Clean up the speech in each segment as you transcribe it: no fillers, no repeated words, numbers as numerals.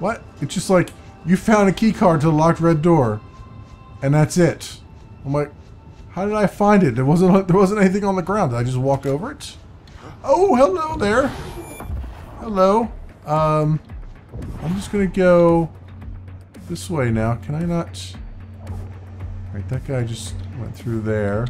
What? It's just like, you found a key card to the locked red door. And that's it. I'm like, how did I find it? There wasn't anything on the ground. Did I just walk over it? Oh, hello there. Hello. I'm just gonna go this way now. Can I not? Right, that guy just went through there.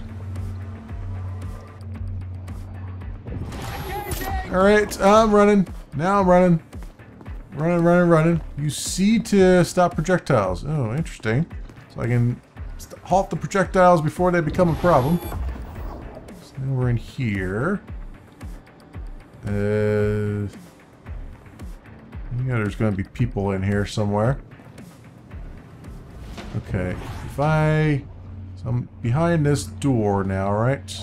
Alright, I'm running. Now I'm running. Running. You C to stop projectiles. Oh, interesting. So I can halt the projectiles before they become a problem. So now we're in here. You know there's going to be people in here somewhere. Okay. So I'm behind this door now, right?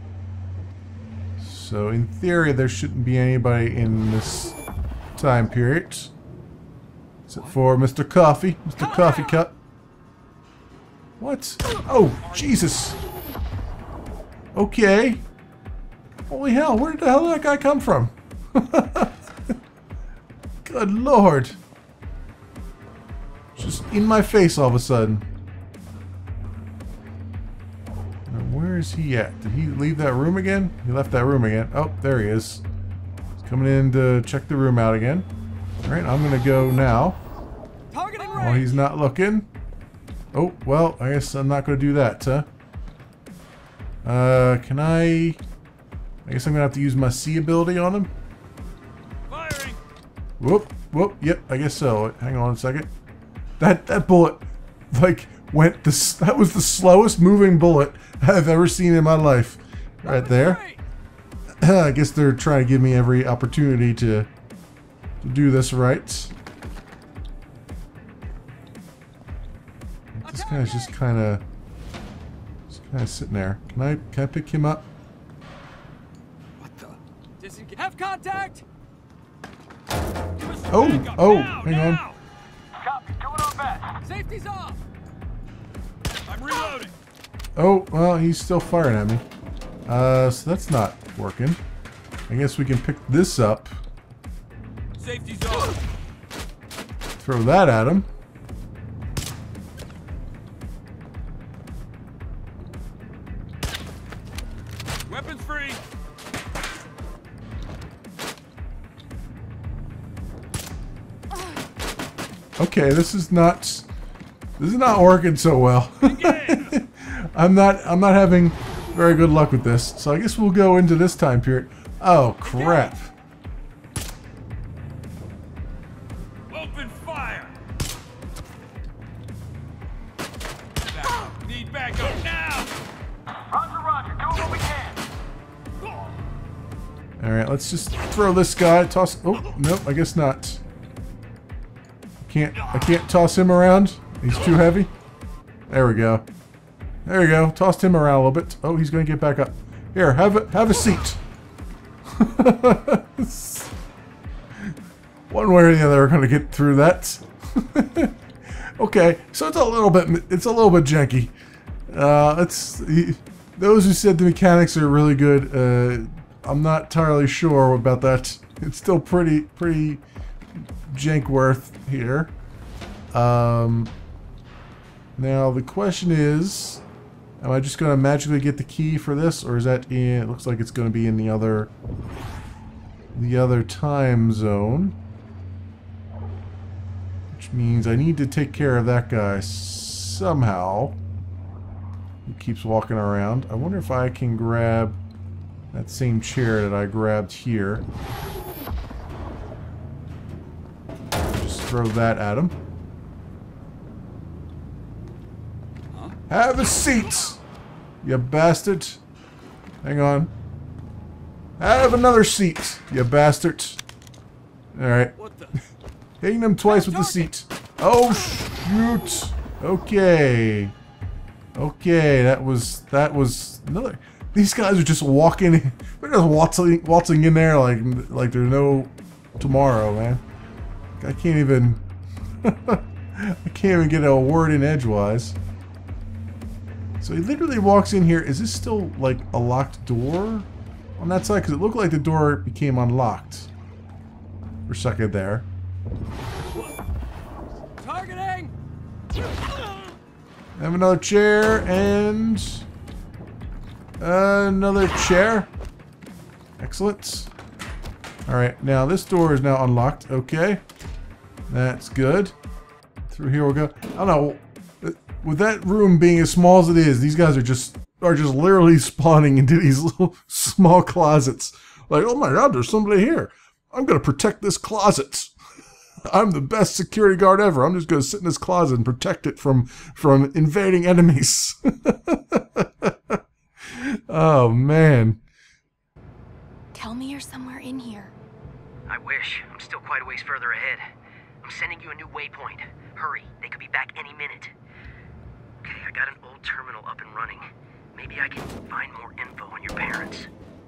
So in theory there shouldn't be anybody in this time period. Except for Mr. Coffee. Mr. Coffee Cup. What? Oh, Jesus. Okay. Holy hell, where the hell did that guy come from? Good Lord. Just in my face all of a sudden. Now, where is he at? Did he leave that room again? He left that room again. Oh, there he is. He's coming in to check the room out again. Alright, I'm gonna go now. While he's not looking. Oh, well, I guess I'm not gonna do that, huh? Can I guess I'm gonna have to use my C ability on him. Firing. Whoop, yep, I guess so. Hang on a second. That bullet, like, that was the slowest moving bullet I've ever seen in my life. Right there. I guess they're trying to give me every opportunity to do this right. This guy's just kind of sitting there. Can I pick him up? What the? Have contact. Oh, hang on. Copy, doing our best. Safety's off. I'm reloading. Oh, well, he's still firing at me. So that's not working. I guess we can pick this up. Safety's off. Throw that at him. Weapons free. Okay, this is not working so well. I'm not having very good luck with this. So I guess we'll go into this time period. Oh crap. Open fire. Need backup now. Roger, do what we can. Alright, let's just throw this guy, toss. Oh, nope, I guess not. I can't toss him around. He's too heavy. There we go. There we go. Tossed him around a little bit. Oh, he's gonna get back up. Here, have a seat. One way or the other, we're gonna get through that. Okay, so it's a little bit janky. Those who said the mechanics are really good. I'm not entirely sure about that. It's still pretty Jankworth here. Now the question is, am I just going to magically get the key for this, or is that in? It looks like it's going to be in the other time zone, which means I need to take care of that guy somehow. Who keeps walking around? I wonder if I can grab that same chair that I grabbed here. Just throw that at him. Have a seat, you bastard. Hang on. Have another seat, you bastard. Alright. Hitting them twice with the seat. Oh, shoot. Okay. Okay, that was another. These guys are just walking. They're just waltzing in there like there's no tomorrow, man. I can't even. I can't even get a word in edgewise. So he literally walks in here. Is this still like a locked door on that side? Because it looked like the door became unlocked for a second there. Targeting. Have another chair and another chair. Excellent. Alright, now this door is now unlocked. Okay. That's good. Through here we'll go. I don't know. With that room being as small as it is, these guys are just literally spawning into these little small closets. Like, oh my god, there's somebody here. I'm gonna protect this closet. I'm the best security guard ever. I'm just gonna sit in this closet and protect it from invading enemies. Oh man. Tell me you're somewhere in here. I wish. I'm still quite a ways further ahead. I'm sending you a new waypoint. Hurry, they could be back any minute. Okay, I got an old terminal up and running. Maybe I can find more info on your parents.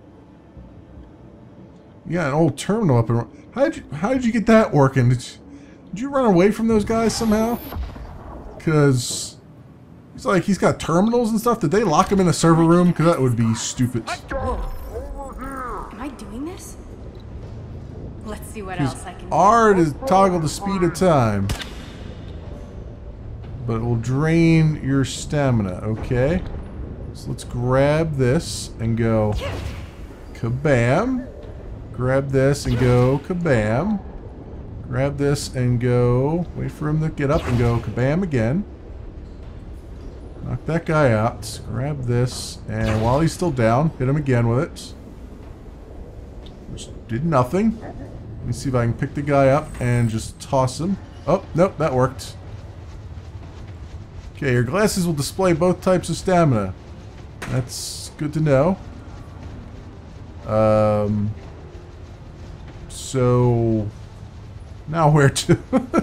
Yeah, an old terminal up and how did you get that working? Did you run away from those guys somehow? Because it's like he's got terminals and stuff. Did they lock him in a server room? Because that would be stupid. Am I doing this? Let's see what else I can do. R to toggle the speed of time. But it will drain your stamina. Okay. So let's grab this and go kabam. Grab this and go kabam. Grab this and go. Wait for him to get up and go kabam again. Knock that guy out. Grab this. And while he's still down, hit him again with it. Just did nothing. Let me see if I can pick the guy up and just toss him. Oh, nope, that worked. Okay, your glasses will display both types of stamina. That's good to know. So now where to?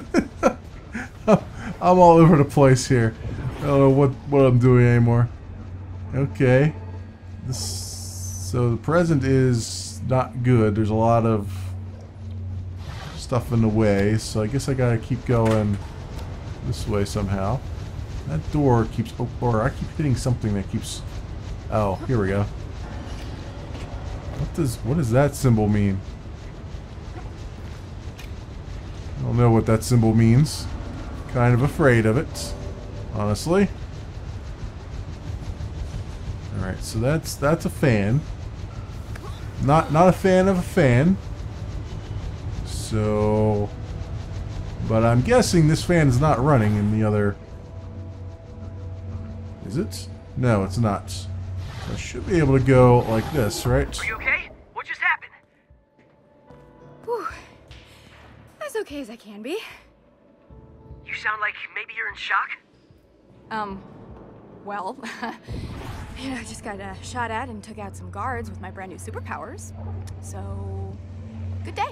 I'm all over the place here. I don't know what I'm doing anymore. Okay. So the present is not good. There's a lot of stuff in the way, so I guess I gotta keep going this way somehow. That door keeps or I keep hitting something that keeps. Oh, here we go. What does that symbol mean? I don't know what that symbol means. Kind of afraid of it, honestly. All right, so that's a fan. Not a fan of a fan. So, but I'm guessing this fan is not running in the other. Is it? No, it's not. So I should be able to go like this, right? Are you okay? What just happened? Whew. As okay as I can be. You sound like maybe you're in shock? Well, you know, just got shot at and took out some guards with my brand new superpowers. So, good day.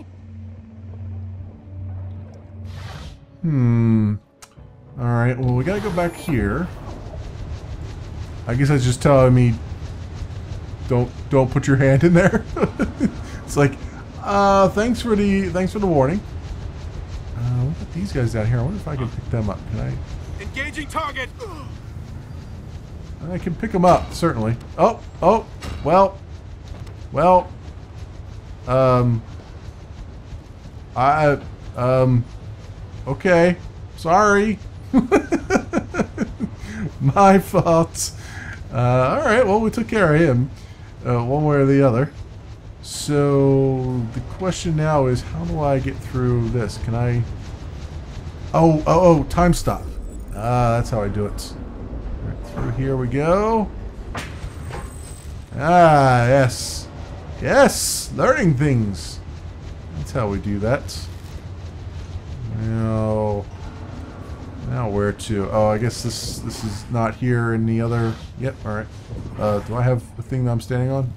Alright, well we gotta go back here. I guess that's just telling me don't put your hand in there. It's like, thanks for the warning. What about these guys down here? I wonder if I can pick them up. Can I? Engaging target. I can pick them up, certainly. Oh, well. Okay. Sorry. My fault. Alright, well, we took care of him. One way or the other. So, the question now is, how do I get through this? Can I... Oh, time stop. That's how I do it. Right, through here we go. Yes. Yes! Learning things. That's how we do that. Now where to? Oh, I guess this is not here in the other... Yep, alright. Do I have the thing that I'm standing on?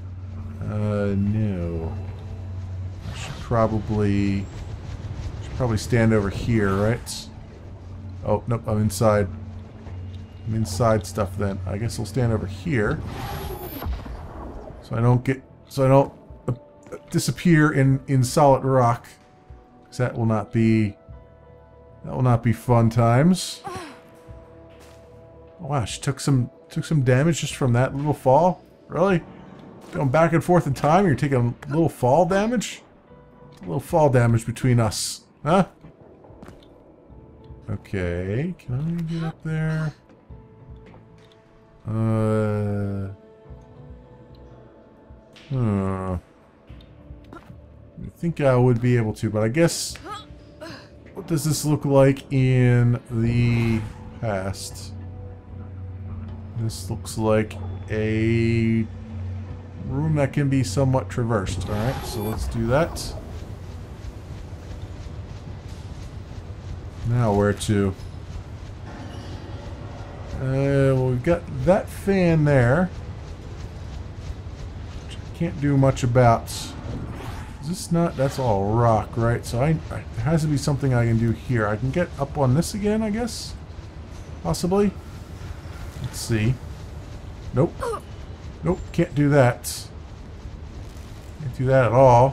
No. I should probably stand over here, right? Oh, nope, I'm inside. I'm inside stuff then. I guess I'll stand over here. So I don't disappear in solid rock. 'Cause that will not be fun times. Oh, wow, she took some damage just from that little fall? Really? Going back and forth in time, you're taking a little fall damage? A little fall damage between us, huh? Okay, can I get up there? I think I would be able to, but I guess... What does this look like in the past? This looks like a room that can be somewhat traversed. Alright, so let's do that. Now where to? Well, we've got that fan there, which I can't do much about. Is this not? That's all rock, right? So there has to be something I can do here. I can get up on this again, I guess? Possibly? Let's see. Nope. Nope, can't do that. Can't do that at all.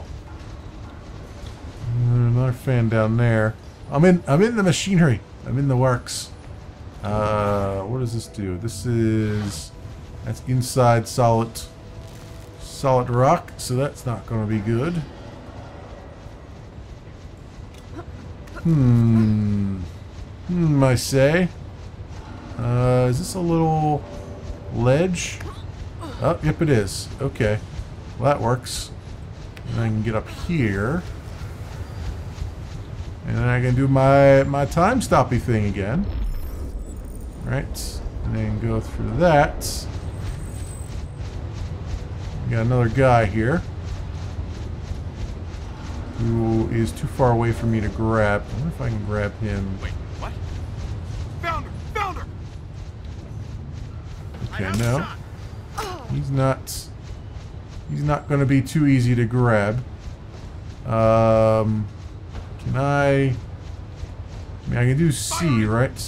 Another fan down there. I'm in the machinery. I'm in the works. What does this do? That's inside solid rock, so that's not going to be good. I say. Is this a little ledge? Oh, yep it is. Okay. Well, that works. And I can get up here. And then I can do my time stoppy thing again. Right. And then go through that. We got another guy here. Who is too far away for me to grab. I wonder if I can grab him. Wait, what? Found her! Okay, no. He's not going to be too easy to grab. Can I mean, I can do C, right?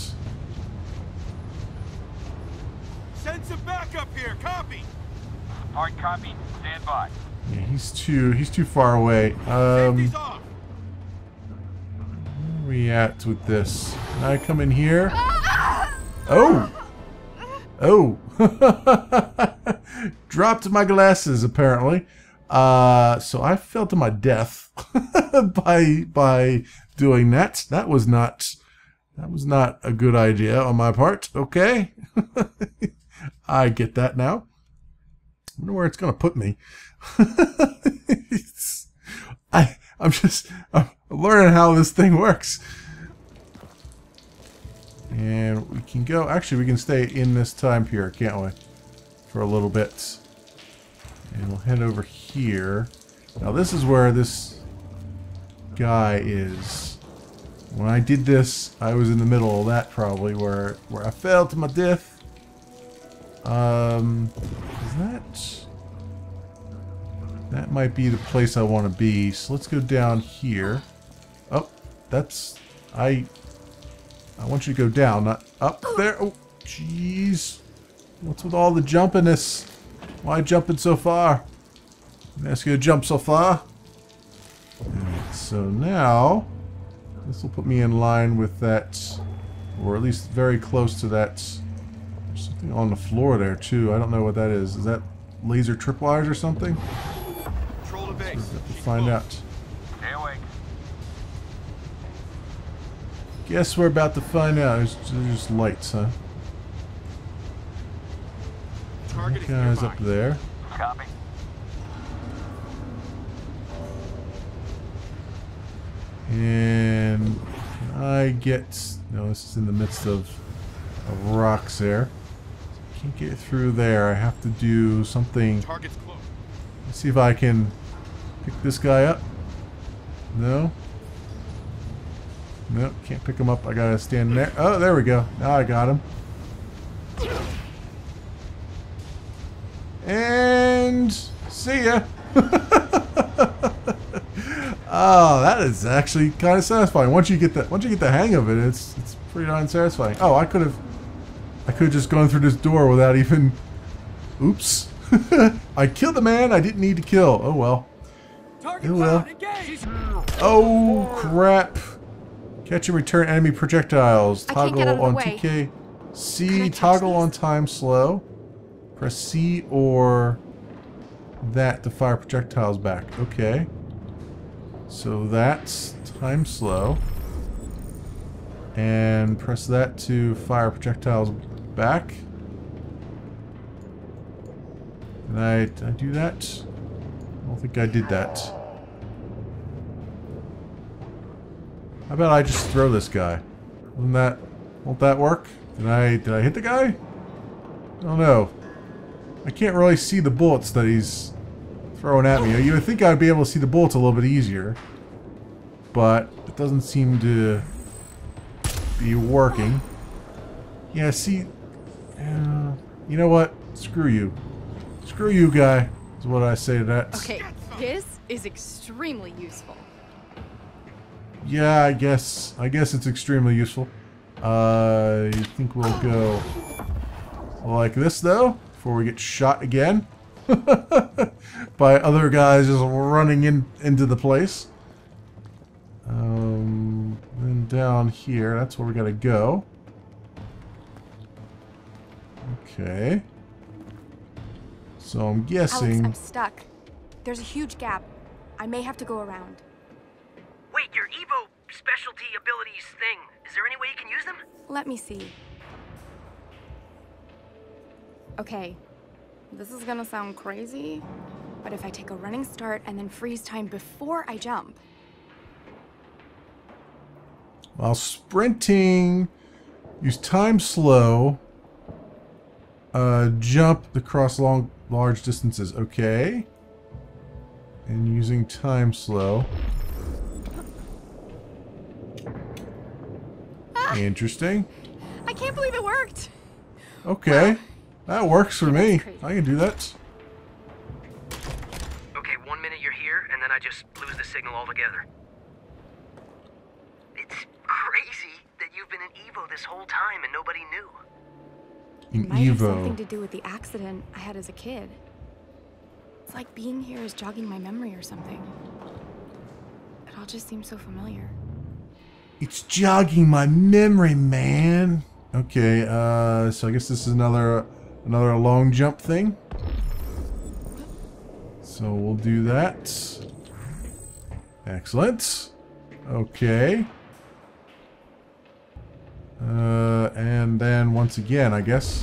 Send some backup here. Copy. Hard copy. Stand by. Yeah, he's too far away. Safety's off. Where are we at with this? Can I come in here? Oh! Oh! Dropped my glasses, apparently. So I fell to my death by doing that. That was not a good idea on my part. Okay. I get that now. I wonder where it's gonna put me. I'm learning how this thing works. And we can go, actually we can stay in this time period, can't we? For a little bit. And we'll head over here. Now this is where this guy is. When I did this, I was in the middle of that probably, where I fell to my death. That might be the place I want to be. So let's go down here. Oh, I want you to go down, not up there. Oh, jeez. What's with all the jumpiness? Why jumping so far? I'm asking you to jump so far. Alright, so now this will put me in line with that, or at least very close to that. There's something on the floor there too. I don't know what that is. Is that laser tripwires or something? Control the base. So we'll find out. Stay awake. Guess we're about to find out. There's just lights, huh? Target is Guys nearby. up there. Copy. And can I get... No, this is in the midst of rocks there. Can't get through there. I have to do something. Target's close. Let's see if I can pick this guy up. No? Nope, can't pick him up. I gotta stand there. Oh, there we go. Now I got him. And see ya. Oh, that is actually kind of satisfying. Once you get the hang of it, it's pretty darn satisfying. Oh, I could have just gone through this door without even. Oops. I killed the man I didn't need to kill. Oh well. Target Oh well. found. Engage. Oh crap. Catch and return enemy projectiles. I can't Toggle get out of the on way. TK. C, Can I catch toggle these? on time slow. Press C or that to fire projectiles back. Okay. So that's time slow. And press that to fire projectiles back. Did I do that? I don't think I did that. How about I just throw this guy? Won't that work? Did I hit the guy? I don't know. I can't really see the bullets that he's throwing at me. You would think I'd be able to see the bullets a little bit easier, but it doesn't seem to be working. Yeah, see, you know what? Screw you. Screw you, guy, is what I say to that. Okay, this is extremely useful. Yeah, I guess it's extremely useful. I think we'll go like this, though, before we get shot again by other guys just running into the place. Then down here, that's where we gotta go. Okay. So I'm guessing... Alex, I'm stuck. There's a huge gap. I may have to go around. Wait, your Evo specialty abilities thing. Is there any way you can use them? Let me see. Okay. This is gonna sound crazy, but if I take a running start and then freeze time before I jump... While sprinting, use time slow. Jump across large distances. Okay. And using time slow. Interesting. I can't believe it worked! Okay. That works for me. crazy. I can do that. Okay, 1 minute you're here, and then I just lose the signal altogether. It's crazy that you've been an Evo this whole time and nobody knew. An Might have something Evo. to do with the accident I had as a kid. It's like being here is jogging my memory or something. It all just seems so familiar. It's jogging my memory, man. Okay, so I guess this is another long jump thing. So we'll do that. Excellent. Okay. And then once again, I guess.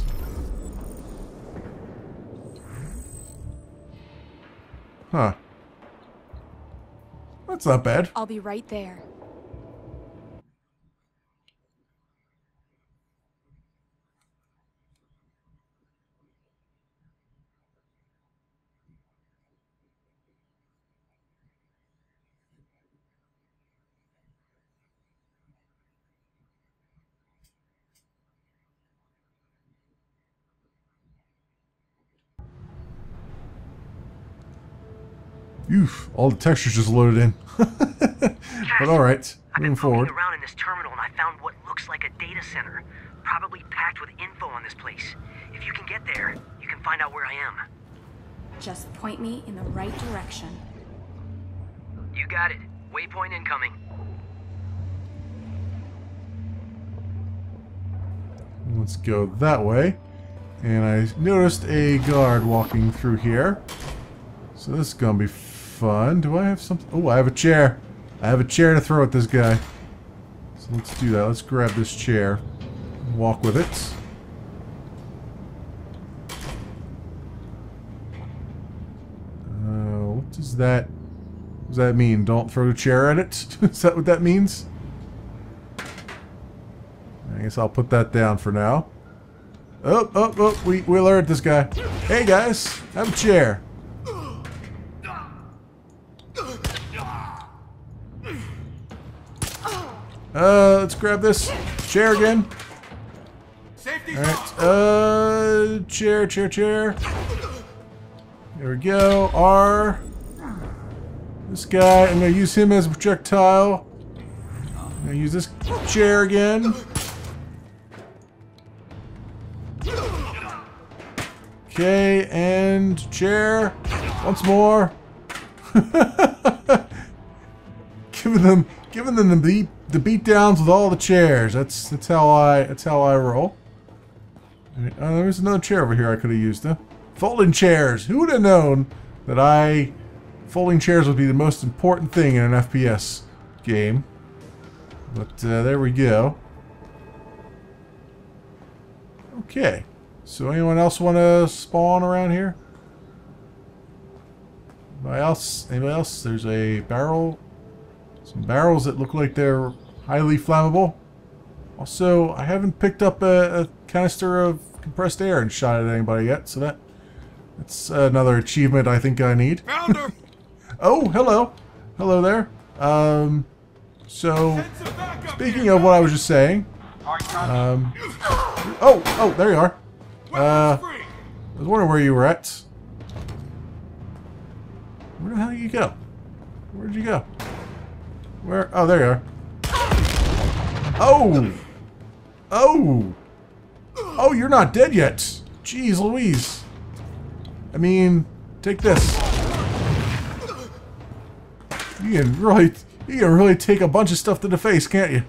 Huh. That's not bad. I'll be right there. Oof, all the textures just loaded in. But alright, I've been moving forward. poking around in this terminal and I found what looks like a data center, probably packed with info on this place. If you can get there, you can find out where I am. Just point me in the right direction. You got it. Waypoint incoming. Let's go that way. And I noticed a guard walking through here. So this is gonna be fun. Do I have something? Oh, I have a chair. I have a chair to throw at this guy. So let's do that. Let's grab this chair and walk with it. What does that mean? Don't throw the chair at it? Is that what that means? I guess I'll put that down for now. Oh, we alerted this guy. Hey guys, have a chair. Let's grab this chair again. Alright, chair. There we go. R. This guy, I'm gonna use him as a projectile. I'm gonna use this chair again. Okay, and chair. Once more. Giving them the beat downs with all the chairs. That's how I roll. Right, there's another chair over here I could have used. Folding chairs. Who would have known that folding chairs would be the most important thing in an FPS game? But there we go. Okay. So anyone else want to spawn around here? Anybody else? Anybody else? There's a barrel. Some barrels that look like they're highly flammable. Also, I haven't picked up a canister of compressed air and shot at anybody yet, so that's another achievement I think I need. Found her. Oh, hello. Hello there. So, speaking of what I was just saying, oh, there you are. I was wondering where you were at. Where the hell did you go? Where did you go? Where? Oh, there you are. Oh! Oh! Oh, you're not dead yet. Jeez Louise. I mean, take this. You can really take a bunch of stuff to the face, can't you?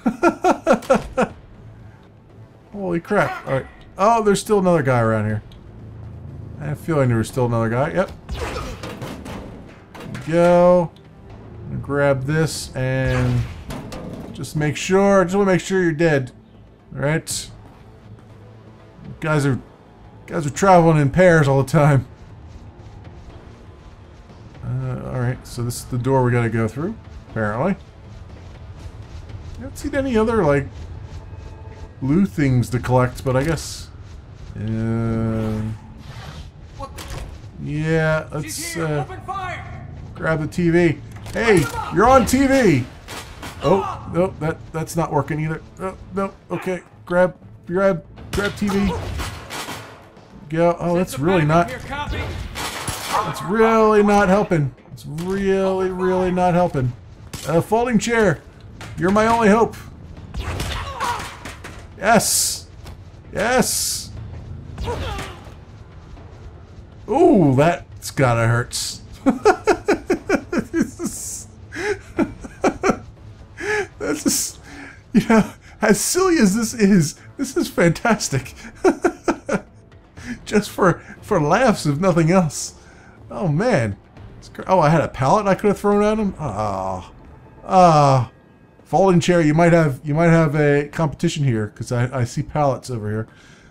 Holy crap. Alright. Oh, there's still another guy around here. I have a feeling there was still another guy. Yep. There we go. I'm gonna grab this and just make sure. I just want to make sure you're dead. Alright. Guys are traveling in pairs all the time. Alright, so this is the door we gotta go through, apparently. I haven't seen any other, like, blue things to collect, but I guess... yeah, let's, grab the TV. Hey, you're on TV! Oh, no, that's not working either. Oh, no, okay, grab TV. Go. Oh, that's really not... It's really not helping. It's really not helping. Folding chair. You're my only hope. Yes. Yes. Ooh, that's gotta hurt. This is, you know, as silly as this is fantastic. Just for laughs, if nothing else. Oh man. Oh, I had a pallet I could have thrown at him. Folding chair. You might have a competition here because I see pallets over here.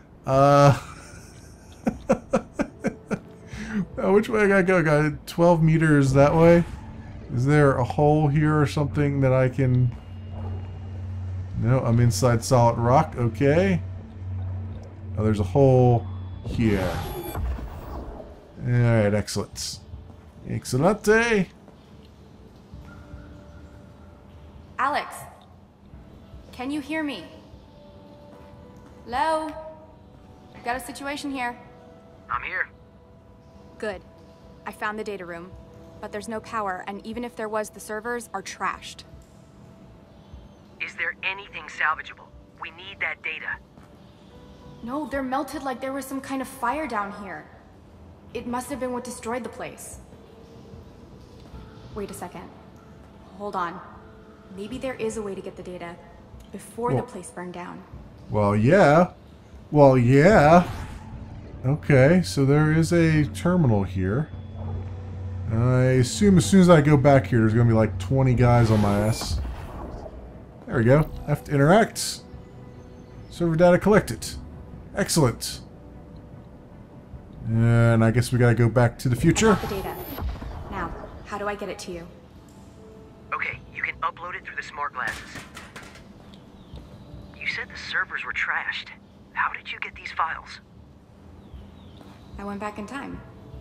Which way I gotta go? Got 12 meters that way. Is there a hole here or something that I can? No, I'm inside solid rock. Okay. Oh, there's a hole here. Alright, excellent. Excellente. Alex, can you hear me? Hello? Got a situation here. I'm here. Good. I found the data room, but there's no power, and even if there was, the servers are trashed. Is there anything salvageable? We need that data. No, they're melted like there was some kind of fire down here. It must have been what destroyed the place. Wait a second. Hold on. Maybe there is a way to get the data before the place burned down. Well, yeah. Well, yeah. Okay, so there is a terminal here. I assume as soon as I go back here, there's going to be like 20 guys on my ass. There we go. I have to interact. Server data collected. Excellent. And I guess we gotta go back to the future. I got the data. Now, how do I get it to you? Okay, you can upload it through the smart glasses. You said the servers were trashed. How did you get these files? I went back in time.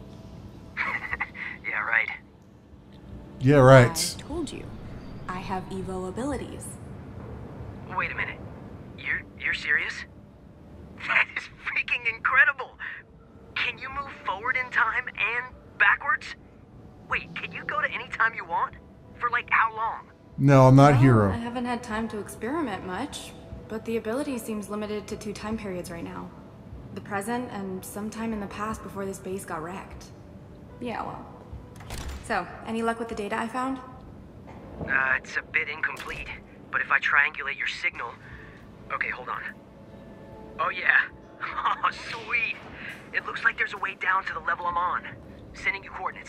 Yeah, right. Yeah, right. I told you. I have Evo abilities. Wait a minute. You're serious? That is freaking incredible! Can you move forward in time and backwards? Wait, can you go to any time you want? For like how long? No, I'm not Hero. I haven't had time to experiment much, but the ability seems limited to 2 time periods right now. The present and sometime in the past before this base got wrecked. Yeah, well. So, any luck with the data I found? It's a bit incomplete, but if I triangulate your signal... Okay, hold on. Oh yeah. Oh, sweet. It looks like there's a way down to the level I'm on. Sending you coordinates.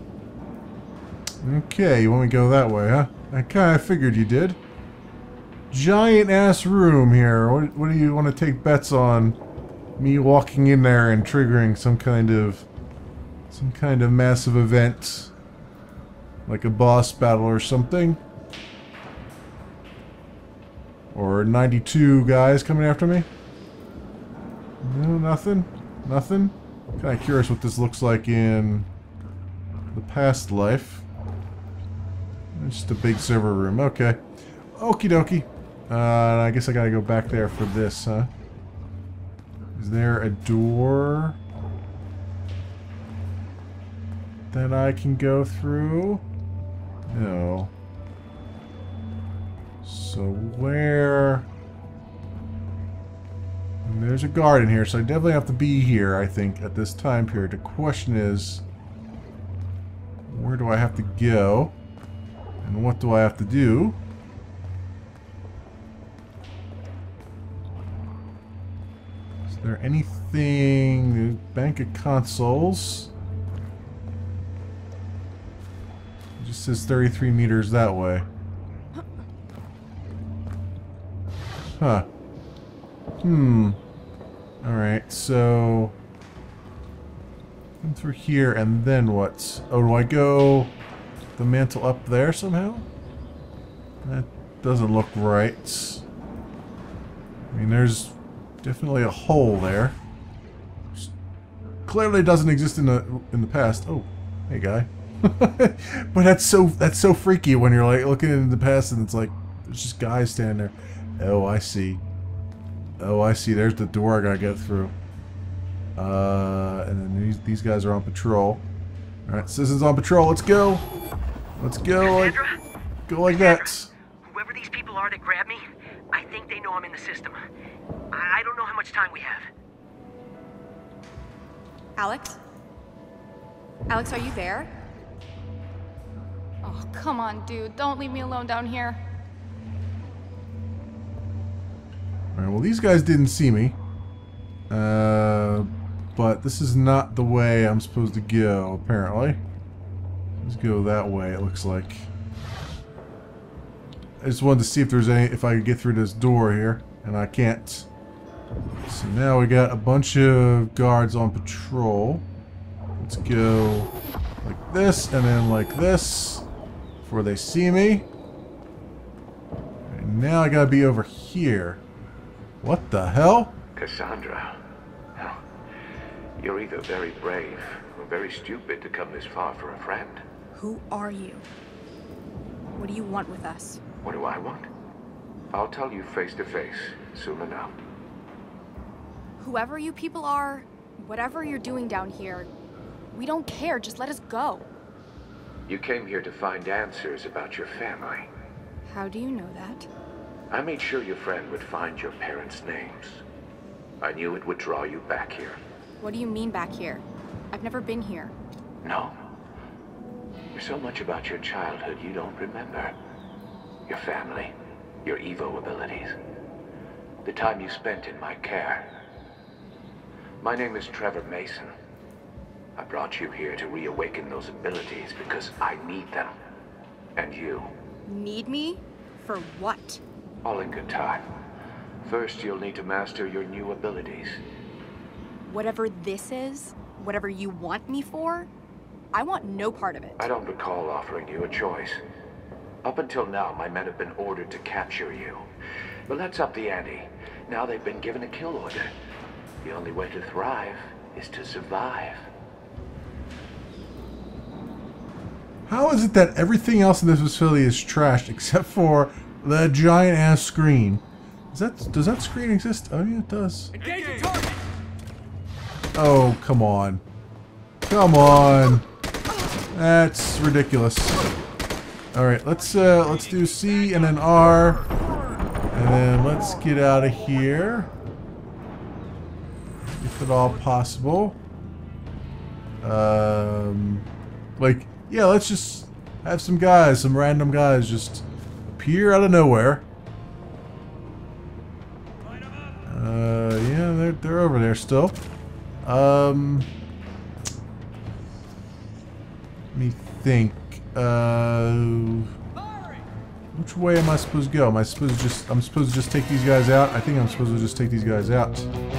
Okay, you want me to go that way, huh? I kind of figured you did. giant ass room here. What do you want to take bets on? Me walking in there and triggering some kind of massive event, like a boss battle or something, or 92 guys coming after me. No, nothing. Nothing. Kind of curious what this looks like in the past life. It's just a big server room. Okay. Okie dokie. I guess I gotta go back there for this, huh? Is there a door that I can go through? No. So where... And there's a guard in here, so I definitely have to be here, I think, at this time period. The question is, where do I have to go? And what do I have to do? Is there anything... Bank of consoles? It just says 33 meters that way. Huh. Alright, so... come through here, and then what? Oh, do I go the mantle up there somehow? That doesn't look right. I mean, there's definitely a hole there. Which clearly doesn't exist in the past. Oh, hey guy. But that's so freaky when you're like looking in the past and it's like there's just guys standing there. Oh, I see. Oh, I see. There's the door I gotta get through. And then these guys are on patrol. Alright, Citizen's on patrol. Let's go. Let's go. Cassandra? Go like that. Whoever these people are that grabbed me, I think they know I'm in the system. I don't know how much time we have. Alex? Alex, are you there? Oh, come on, dude. Don't leave me alone down here. Alright, well these guys didn't see me. But this is not the way I'm supposed to go, apparently. Let's go that way, it looks like. I just wanted to see if I could get through this door here, and I can't. So now we got a bunch of guards on patrol. Let's go like this, and then like this, before they see me. And now I gotta be over here. What the hell? Cassandra. Well, you're either very brave or very stupid to come this far for a friend. Who are you? What do you want with us? What do I want? I'll tell you face to face soon enough. Whoever you people are, whatever you're doing down here, we don't care. Just let us go. You came here to find answers about your family. How do you know that? I made sure your friend would find your parents' names. I knew it would draw you back here. What do you mean back here? I've never been here. No. There's so much about your childhood you don't remember. Your family, your Evo abilities, the time you spent in my care. My name is Trevor Mason. I brought you here to reawaken those abilities because I need them. And you. Need me? For what? All in good time. First, you'll need to master your new abilities. Whatever this is, whatever you want me for, I want no part of it. I don't recall offering you a choice. Up until now, my men have been ordered to capture you. But let's up the ante. Now they've been given a kill order. The only way to thrive is to survive. How is it that everything else in this facility is trashed except for the giant ass screen? Does that screen exist? Oh yeah, it does. Engage the target! Oh, come on. Come on. That's ridiculous. Alright, let's do C and then R. And then let's get out of here. If at all possible. Like, yeah, let's just have some guys, some random guys just appear out of nowhere. Yeah, they're over there still. Let me think. Which way am I supposed to go? I'm supposed to just take these guys out? I think I'm supposed to just take these guys out.